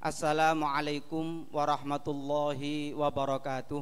Assalamualaikum warahmatullahi wabarakatuh.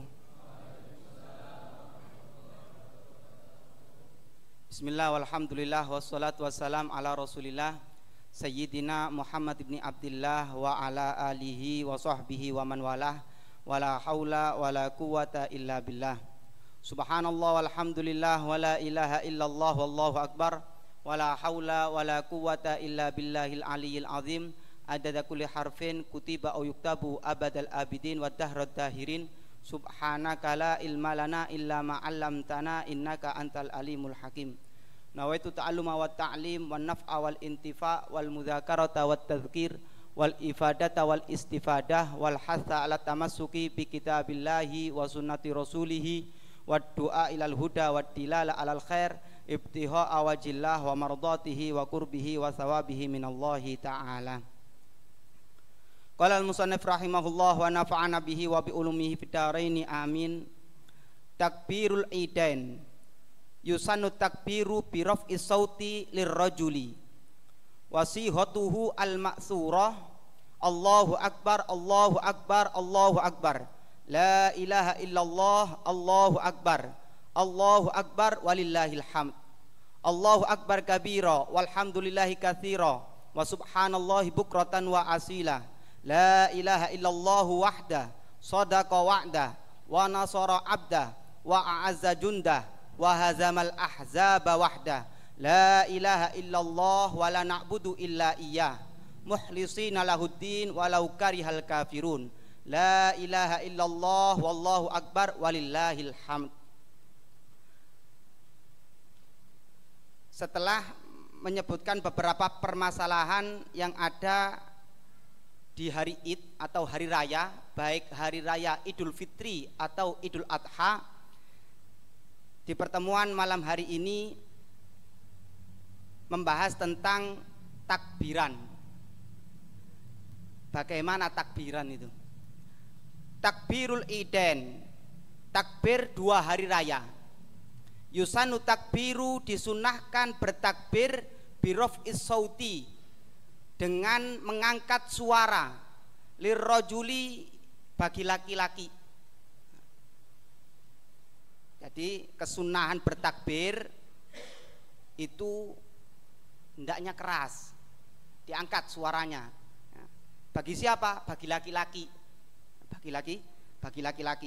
Bismillah walhamdulillah wassalatu wassalam ala rasulillah Sayyidina Muhammad ibn Abdillah wa ala alihi wa sahbihi wa man walah wa la hawla wa la quwata illa billah. Subhanallah walhamdulillah wa la ilaha illallah wallahu akbar wa la hawla wa la quwata illa billahil aliyyil azim. Adada kulli harfin kutiba au yuktabu abadal abidin wa dahrad dahirin. Subhanaka la ilma lana illa ma 'allamtana innaka antal alimul hakim. Nawaitu ta'alluma wa ta'lim wa naf'a wal intifa' wal mudzakarata wat tadhkir wal ifadata wal istifadah wal hatha ala tamassuki bi kitabillahi wa sunnati rasulih wad du'a ilal huda wad dilala alal khair ibtiha'a wajillah wa mardatihi wa qurbihi wa thawabihi minallahi ta'ala. Qala al-musannif rahimahullah wa nafa'ana bihi wa bi ulumihi fid dharain amin. Takbirul idain. Yusannu takbiru bi raf'i sauti lirrajuli. Wasihatuhu al-ma'thurah. Allahu akbar, Allahu akbar, Allahu akbar. La ilaha illallah, Allahu akbar. Allahu akbar walillahil hamd. Allahu akbar kabira walhamdulillahi katsira wa subhanallahi bukratan wa asila. La ilaha illallah wahda sadaqa wa'da wa nasara abda wa a'azza junda wa hazamal ahzaba wahda. La ilaha illallah wa la na'budu illa iyyah mukhlisina lahuddin walau karihal kafirun. La ilaha illallah wallahu akbar walillahil hamd. Setelah menyebutkan beberapa permasalahan yang ada di hari Id atau hari raya, baik hari raya Idul Fitri atau Idul Adha, di pertemuan malam hari ini membahas tentang takbiran. Bagaimana takbiran itu? Takbirul Idain, takbir dua hari raya. Yusanu takbiru, disunahkan bertakbir birof'is sauti, dengan mengangkat suara, lirrajuli, bagi laki-laki. Jadi kesunahan bertakbir itu hendaknya keras, diangkat suaranya. Bagi siapa? Bagi laki-laki. Bagi laki-laki.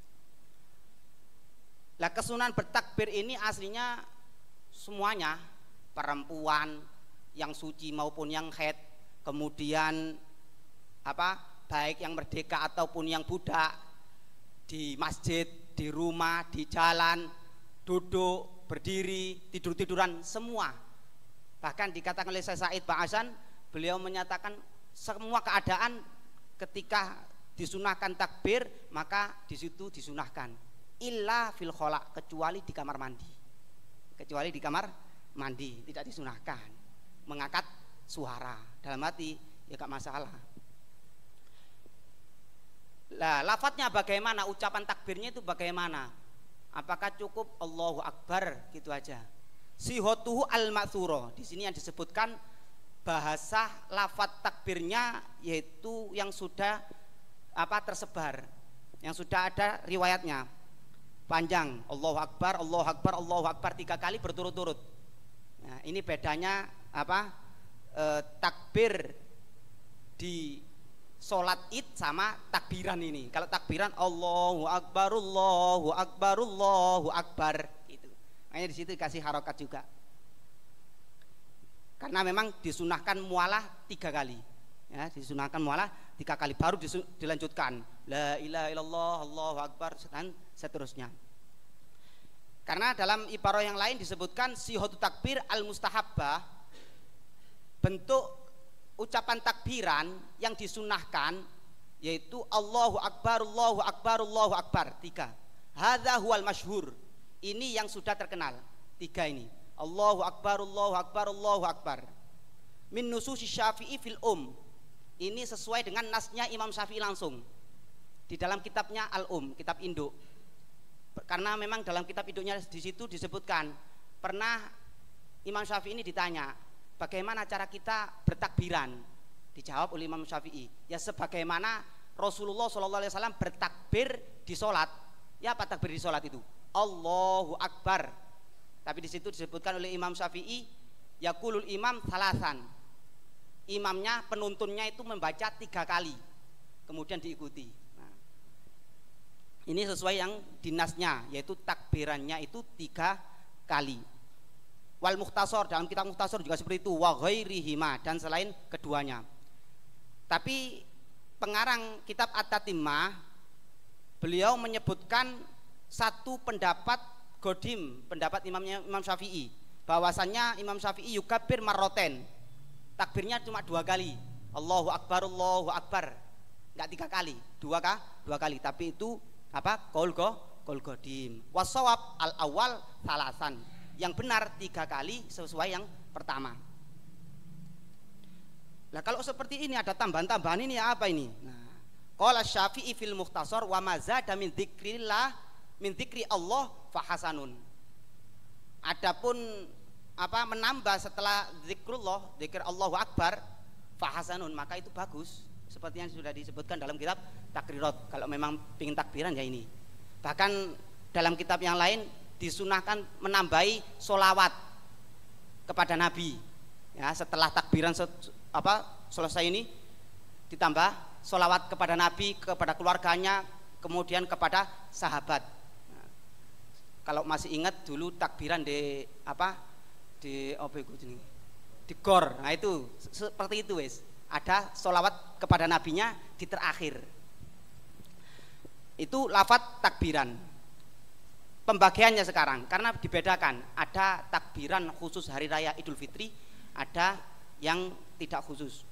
Lah kesunahan bertakbir ini aslinya semuanya, perempuan yang suci maupun yang haid, kemudian baik yang merdeka ataupun yang budak, di masjid, di rumah, di jalan, duduk, berdiri, tidur-tiduran, semua. Bahkan dikatakan oleh Syekh Said Ba'asan, beliau menyatakan semua keadaan ketika disunahkan takbir, maka di situ disunahkan illa fil khala, kecuali di kamar mandi. Kecuali di kamar mandi tidak disunahkan mengangkat suara, dalam hati ya gak masalah. Lah lafadznya bagaimana, ucapan takbirnya itu bagaimana? Apakah cukup Allahu Akbar gitu aja? Sihotuhu al-ma'thura, di sini yang disebutkan bahasa lafadz takbirnya yaitu yang sudah tersebar, yang sudah ada riwayatnya panjang, Allahu Akbar, Allahu Akbar, Allahu Akbar 3 kali berturut-turut. Nah, ini bedanya takbir di sholat Id sama takbiran ini. Kalau takbiran Allahu Akbar, Allahu Akbar, Allahu Akbar gitu. Makanya di situ dikasih harokat juga. Karena memang disunahkan mualah 3 kali. Ya, disunahkan mualah 3 kali baru dilanjutkan la ilaha illallah, Allahu Akbar dan seterusnya. Karena dalam ibarah yang lain disebutkan sihatu takbir al-mustahabbah, bentuk ucapan takbiran yang disunahkan yaitu Allahu Akbar, Allahu Akbar, Allahu Akbar 3. Hadza huwal masyhur. Ini yang sudah terkenal 3 ini. Allahu Akbar, Allahu Akbar, Allahu Akbar. Min nususi Syafi'i fil Ini sesuai dengan nasnya Imam Syafi'i langsung di dalam kitabnya Al kitab induk. Karena memang dalam kitab induknya di situ disebutkan, pernah Imam Syafi'i ini ditanya, bagaimana cara kita bertakbiran? Dijawab oleh Imam Syafi'i, ya sebagaimana Rasulullah SAW bertakbir di sholat. Ya apa takbir di sholat itu? Allahu Akbar. Tapi di situ disebutkan oleh Imam Syafi'i, yaqulul imam salasan. Imamnya, penuntunnya itu membaca 3 kali, kemudian diikuti. Nah, ini sesuai yang dinasnya, yaitu takbirannya itu 3 kali. Wal Mukhtasar, dalam kitab Mukhtasar juga seperti itu, wa ghairihima, dan selain keduanya. Tapi pengarang kitab At-Tatimmah, beliau menyebutkan satu pendapat Godim, pendapat Imam Syafi'i, bahwasannya Imam Syafi'i yukabbir marroten, takbirnya cuma 2 kali, Allahu Akbar, Allahu Akbar, enggak 3 kali, 2 kali. Tapi itu apa? Qaul Godim. Wasawab al awal salasan, yang benar 3 kali sesuai yang pertama. Nah kalau seperti ini ada tambahan-tambahan ini apa ini? Nah, qala Syafi'i fil Mukhtasar wa mazada min dzikrillah min dzikri Allah fa hasanun. Adapun apa menambah setelah zikrullah, zikir Allahu Akbar fa hasanun, maka itu bagus, seperti yang sudah disebutkan dalam kitab Takrirat. Kalau memang ingin takbiran ya ini. Bahkan dalam kitab yang lain disunahkan menambahi solawat kepada Nabi. Ya, setelah takbiran selesai ini ditambah solawat kepada Nabi, kepada keluarganya, kemudian kepada sahabat. Nah, kalau masih ingat dulu takbiran di gor, nah itu seperti itu wes. Ada solawat kepada nabinya di terakhir. Itu lafadz takbiran. Pembagiannya sekarang karena dibedakan, ada takbiran khusus hari raya Idul Fitri, ada yang tidak khusus.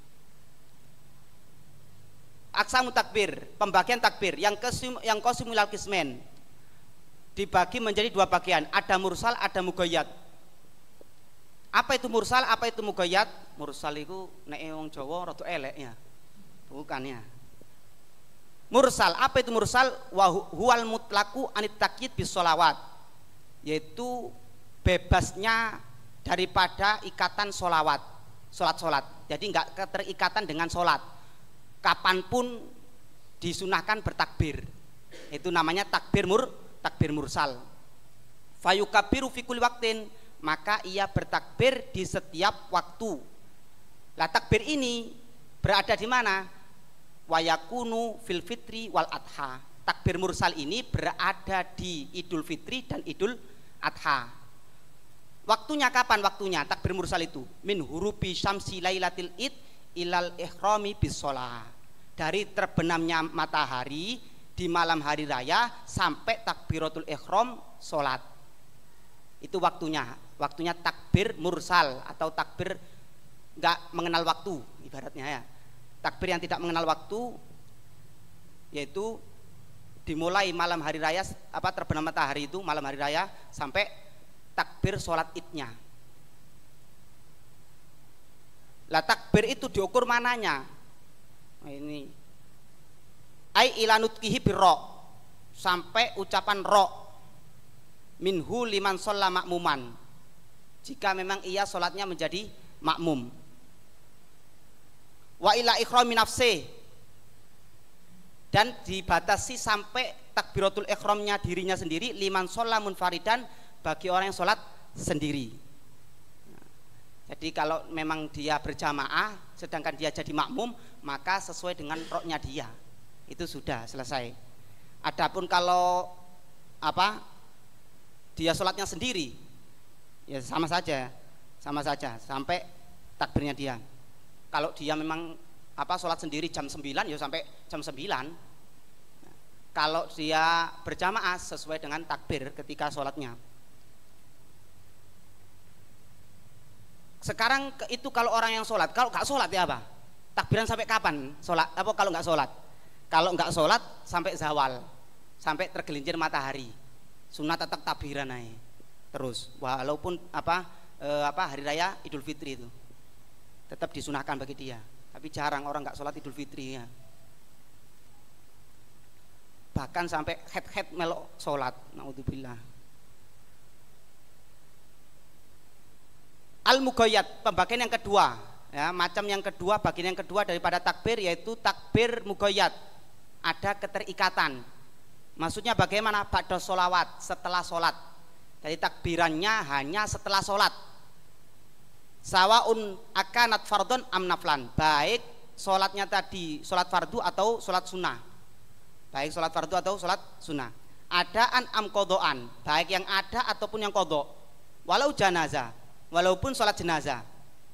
Aqsamu takbir, pembagian takbir yang qasimul qismen, dibagi menjadi 2 bagian, ada mursal, ada muqayyad. Apa itu mursal, apa itu muqayyad? Mursal itu nek wong Jawa rada elek ya. Bukannya. Mursal, apa itu mursal? Wa huwal mutlaqu anit taqyid bis sholawat, yaitu bebasnya daripada ikatan solat. Jadi enggak keterikatan dengan solat. Kapanpun disunahkan bertakbir. Itu namanya takbir mursal. Fayukabbiru fi kulli waqtin, maka ia bertakbir di setiap waktu. Lah takbir ini berada di mana? Wayakunu fil fitri wal adha. Takbir mursal ini berada di Idul Fitri dan Idul Adha. Waktunya kapan? Waktunya takbir mursal itu min hurubi syamsi lailatil id ilal ihrami bis shalah, dari terbenamnya matahari di malam hari raya sampai takbiratul ihram salat. Itu waktunya takbir mursal atau takbir enggak mengenal waktu ibaratnya ya. Takbir yang tidak mengenal waktu yaitu dimulai malam hari raya, terbenam matahari itu malam hari raya sampai takbir sholat idnya. Lah takbir itu diukur mananya? Nah, ini ai ilanutkihi birro, sampai ucapan ro minhu liman sholla makmuman, jika memang ia sholatnya menjadi makmum. Wa ila ikhrami nafsi, dan dibatasi sampai takbiratul ikhramnya dirinya sendiri, liman sholla munfaridan, bagi orang yang sholat sendiri. Jadi kalau memang dia berjamaah sedangkan dia jadi makmum, maka sesuai dengan roknya dia, itu sudah selesai. Adapun kalau dia sholatnya sendiri, ya sama saja sampai takbirnya dia. Kalau dia memang sholat sendiri jam 9 ya sampai jam 9. Kalau dia berjamaah sesuai dengan takbir ketika sholatnya. Sekarang itu kalau orang yang sholat, kalau nggak sholat ya apa? Takbiran sampai kapan? Sholat apa kalau nggak sholat? Kalau nggak sholat sampai zawal, sampai tergelincir matahari. Sunat tetap takbiran aja terus. Walaupun hari raya Idul Fitri itu tetap disunahkan bagi dia. Tapi jarang orang nggak sholat Idul Fitri ya. Bahkan sampai head melok sholat. Naudzubillah. Al-muqayyad, pembagian yang kedua. Ya, macam yang kedua, bagian yang kedua daripada takbir yaitu takbir mugoyat. Ada keterikatan. Maksudnya bagaimana? Ba'da sholawat, setelah sholat. Jadi takbirannya hanya setelah sholat. Sawaun akanat fardhon am naflan. Baik sholatnya tadi sholat fardu atau sholat sunnah. Baik sholat fardu atau sholat sunnah. Adaan am kodoan. Baik yang ada ataupun yang kodok. Walau jenazah, walaupun sholat jenazah.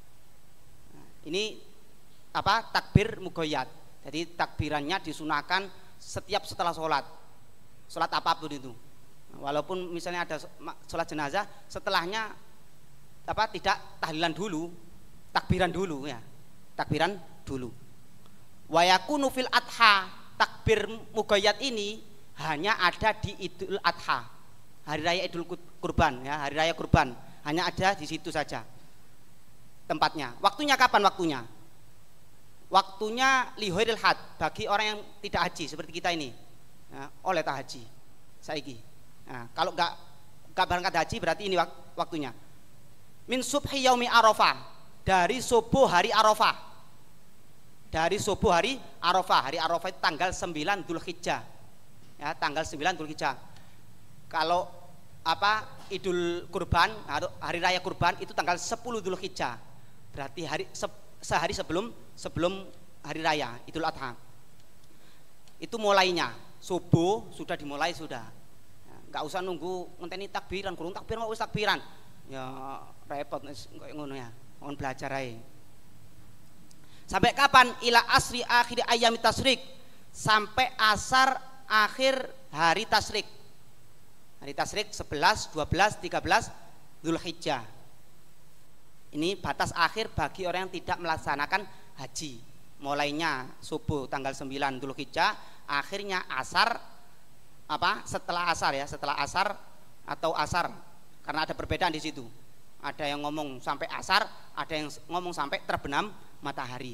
Ini apa? Takbir mugoyat. Jadi takbirannya disunahkan setiap setelah sholat apapun itu. Walaupun misalnya ada sholat jenazah, setelahnya apa? Tidak tahlilan dulu, takbiran dulu ya, takbiran dulu. Wayakunu fil adha, takbir mugoyat ini hanya ada di Idul Adha, hari raya Idul Kurban ya, hari raya kurban, hanya ada di situ saja tempatnya. Waktunya kapan waktunya? Waktunya lihoiril had, bagi orang yang tidak haji seperti kita ini ya, oleh tak haji saiki. Nah, kalau nggak berangkat haji berarti ini waktunya. Min subhi yaumi arafah, dari subuh hari arafah. Dari subuh hari arafah. Hari arafah itu tanggal 9 Dzulhijjah. Ya, tanggal 9 Dzulhijjah. Kalau apa? Idul Kurban, hari raya kurban itu tanggal 10 Dzulhijjah. Berarti sehari sebelum hari raya Idul Adha. Itu mulainya subuh sudah dimulai sudah. Nggak usah nunggu ngenteni takbiran, kurung takbiran kok wis takbiran. Ya repot kayak ngono ya. Mohon belajar aja. Sampai kapan? Ila asri akhir ayam tasyrik, sampai asar akhir hari tasyrik. Hari tasyrik 11, 12, 13 Dzulhijjah. Ini batas akhir bagi orang yang tidak melaksanakan haji. Mulainya subuh tanggal 9 Dzulhijjah, akhirnya asar apa? Setelah asar ya, setelah asar atau asar. Karena ada perbedaan di situ. Ada yang ngomong sampai asar, ada yang ngomong sampai terbenam matahari.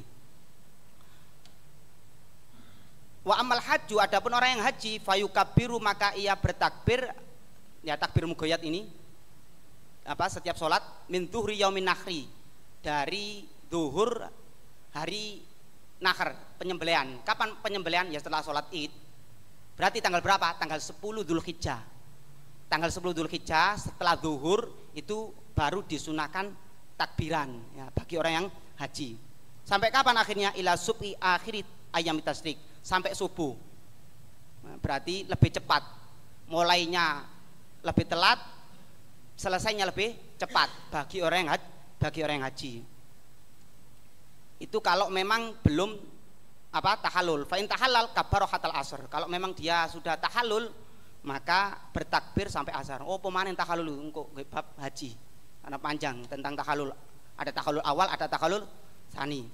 Wa amal haju, adapun orang yang haji fayukabiru, maka ia bertakbir ya, takbir mugoyat ini apa? Setiap sholat min dhuhri yaumin nakhri, dari zuhur hari nakhar, penyembelihan. Kapan penyembelihan? Ya setelah sholat id. Berarti tanggal berapa? Tanggal 10 Dzulhijjah. Tanggal 10 Dzulhijjah setelah zuhur itu baru disunahkan takbiran ya, bagi orang yang haji. Sampai kapan akhirnya? Ila subhi akhir ayam tasyrik, sampai subuh. Nah, berarti lebih cepat. Mulainya lebih telat, selesainya lebih cepat bagi orang yang haji. Itu kalau memang belum apa? Tahallul. Fa in tahallal kabbara hatal asr. Kalau memang dia sudah tahallul, maka bertakbir sampai asar. Oh, pemanen tahallul engko bab haji. Karena panjang tentang tahallul. Ada tahallul awal, ada tahallul tsani.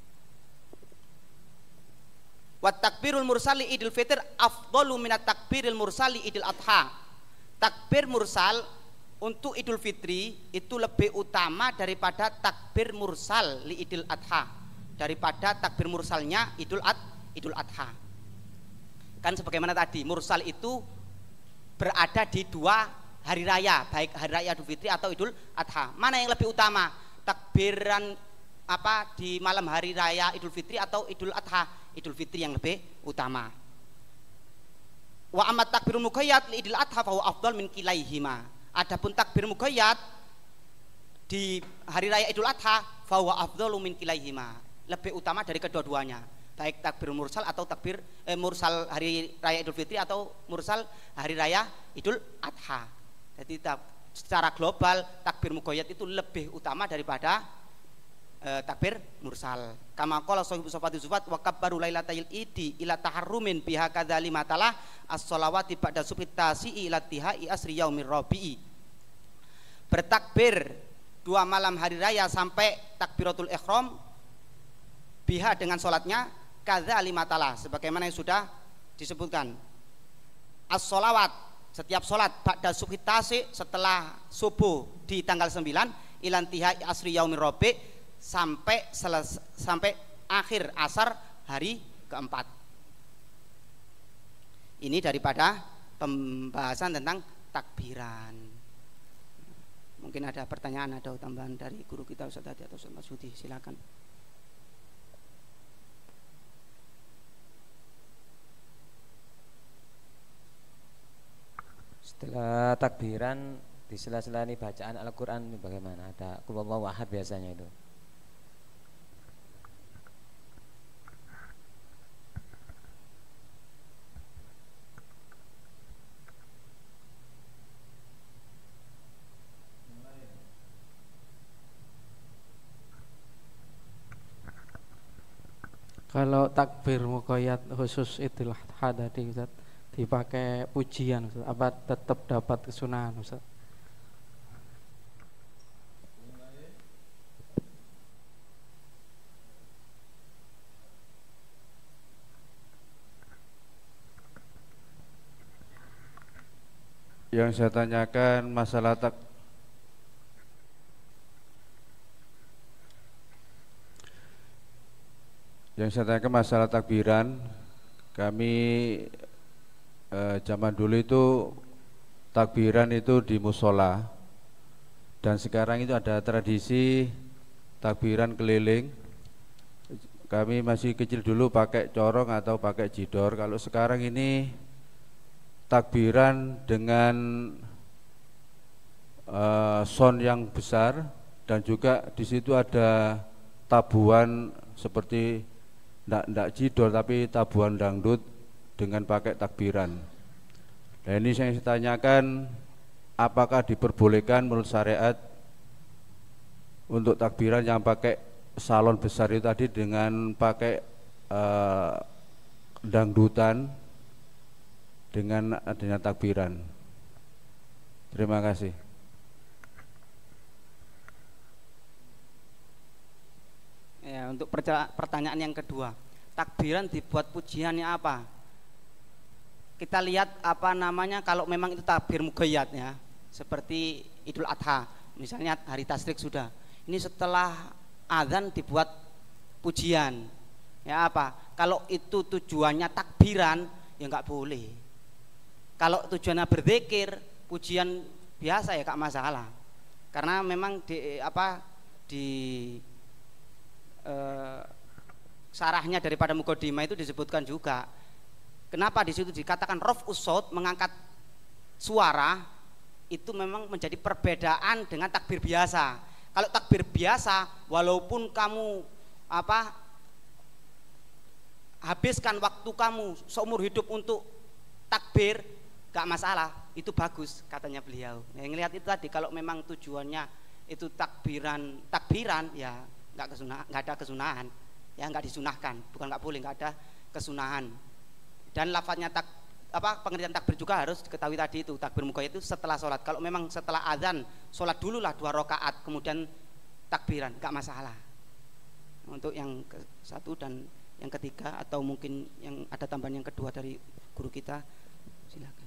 Wa takbirul mursali Idul Fitr afdalu minat takbiril mursali Idul Adha. Takbir mursal untuk Idul Fitri itu lebih utama daripada takbir mursal li Idul Adha, daripada takbir mursalnya Idul Adha. Kan sebagaimana tadi, mursal itu berada di dua hari raya, baik hari raya Idul Fitri atau Idul Adha. Mana yang lebih utama? Takbiran apa di malam hari raya Idul Fitri atau Idul Adha? Idul Fitri yang lebih utama. Wa amat takbirul muqayyad li Idul Adha fa huwa afdal min kilaihima. Adapun takbir muqayyad di hari raya Idul Adha fa huwa afdalu min kilaihima, lebih utama dari kedua-duanya, baik takbir mursal atau takbir mursal hari raya Idul Fitri atau mursal hari raya Idul Adha. Jadi secara global takbir muqayyad itu lebih utama daripada takbir mursal. Kama qala sahibu sifati sifat wa kabbaru lailatal idi ila taharrumin biha kadzali matalah as-shalawati ba'da subhi tasi'i ila tihai asri yaumir rabi'i. Bertakbir dua malam hari raya sampai takbiratul ihram biha dengan sholatnya kadzali matalah, sebagaimana yang sudah disebutkan. As-shalawat, setiap sholat ba'da subhi tasi, setelah subuh di tanggal 9 ilan tihai asri yaumir rabi', sampai akhir asar hari keempat. Ini daripada pembahasan tentang takbiran. Mungkin ada pertanyaan atau tambahan dari guru kita Ustaz Hadi atau Ustaz Masudi, silakan. Setelah takbiran di sela-sela ini bacaan Al-Quran ini bagaimana? Ada qul huwallahu ahad biasanya itu. Kalau takbir muqayyad khusus Idul Adha tadi Ustaz, dipakai pujian Ustaz, apa tetap dapat kesunahan Ustaz? Yang saya tanyakan masalah takbiran, kami zaman dulu itu takbiran itu di musola, dan sekarang itu ada tradisi takbiran keliling. Kami masih kecil dulu pakai corong atau pakai jidor. Kalau sekarang ini takbiran dengan sound yang besar, dan juga di situ ada tabuhan seperti ndak jidor tapi tabuhan dangdut dengan pakai takbiran. Nah, ini yang saya tanyakan, apakah diperbolehkan menurut syariat untuk takbiran yang pakai salon besar itu tadi dengan pakai dangdutan dengan adanya takbiran. Terima kasih. Ya, untuk pertanyaan yang kedua, takbiran dibuat pujiannya apa? Kita lihat apa namanya, kalau memang itu takbir muqayyad ya, seperti Idul Adha, misalnya hari tasyrik sudah. Ini setelah azan dibuat pujian. Ya apa? Kalau itu tujuannya takbiran, ya nggak boleh. Kalau tujuannya berzikir, pujian biasa ya nggak masalah. Karena memang di sarahnya daripada muqaddimah itu disebutkan juga. Kenapa di situ dikatakan raf'us shaut, mengangkat suara, itu memang menjadi perbedaan dengan takbir biasa. Kalau takbir biasa, walaupun kamu habiskan waktu kamu seumur hidup untuk takbir, gak masalah, itu bagus katanya beliau. Yang ngelihat itu tadi, kalau memang tujuannya itu takbiran ya nggak ada kesunahan, ya nggak disunahkan, bukan nggak boleh, nggak ada kesunahan. Dan lafadznya pengertian takbir juga harus diketahui tadi, itu takbir muqayyad itu setelah sholat. Kalau memang setelah azan sholat dulu lah 2 rakaat kemudian takbiran, nggak masalah. Untuk yang satu dan yang ketiga, atau mungkin yang ada tambahan yang kedua dari guru kita, silakan.